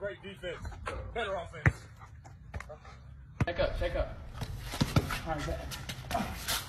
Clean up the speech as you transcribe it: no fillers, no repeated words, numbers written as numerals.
great defense, better offense. Check up. All right, back.